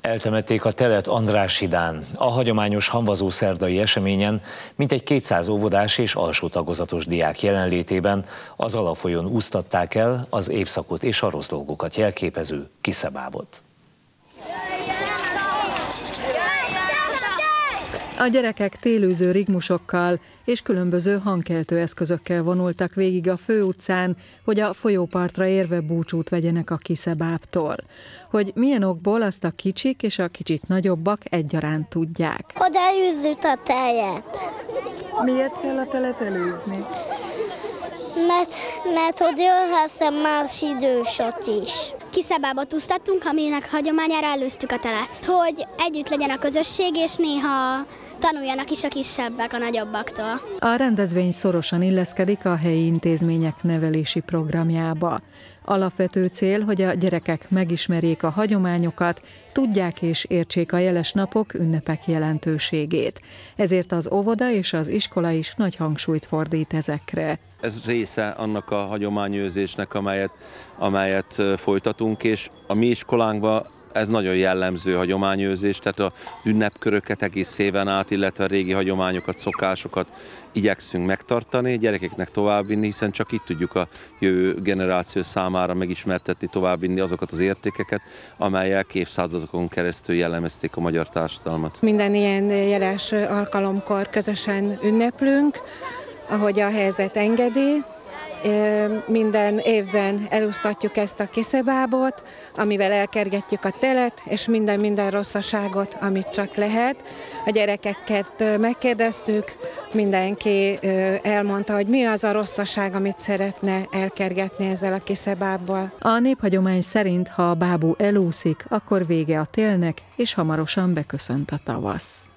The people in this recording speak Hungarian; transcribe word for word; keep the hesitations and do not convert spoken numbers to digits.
Eltemették a telet Andrássy-Dán. A hagyományos hamvazó szerdai eseményen mintegy kétszáz óvodás és alsó tagozatos diák jelenlétében az Alafolyón úsztatták el az évszakot és a rossz dolgokat jelképező kiszebábot. A gyerekek télőző rigmusokkal és különböző hangkeltő eszközökkel vonultak végig a főutcán, hogy a folyópartra érve búcsút vegyenek a kiszebábtól. Hogy milyen okból, azt a kicsik és a kicsit nagyobbak egyaránt tudják. Hogy elűzzük a tejet. Miért kell a telet elűzni? Mert, mert hogy jöhessen más idősot is. Kiszebábot úsztattunk, aminek hagyományára előztük a telet. Hogy együtt legyen a közösség, és néha tanuljanak is a kisebbek a nagyobbaktól. A rendezvény szorosan illeszkedik a helyi intézmények nevelési programjába. Alapvető cél, hogy a gyerekek megismerjék a hagyományokat, tudják és értsék a jeles napok, ünnepek jelentőségét. Ezért az óvoda és az iskola is nagy hangsúlyt fordít ezekre. Ez része annak a hagyományőrzésnek, amelyet, amelyet folytatunk, és a mi iskolánkban ez nagyon jellemző hagyományőrzés, tehát a ünnepköröket egész éven át, illetve a régi hagyományokat, szokásokat igyekszünk megtartani, gyerekeknek továbbvinni, hiszen csak itt tudjuk a jövő generáció számára megismertetni, továbbvinni azokat az értékeket, amelyek évszázadokon keresztül jellemezték a magyar társadalmat. Minden ilyen jeles alkalomkor közösen ünneplünk, ahogy a helyzet engedi. Minden évben elúsztatjuk ezt a kiszebábot, amivel elkergetjük a telet, és minden-minden rosszaságot, amit csak lehet. A gyerekeket megkérdeztük, mindenki elmondta, hogy mi az a rosszaság, amit szeretne elkergetni ezzel a kiszebábbal. A néphagyomány szerint, ha a bábú elúszik, akkor vége a télnek, és hamarosan beköszönt a tavasz.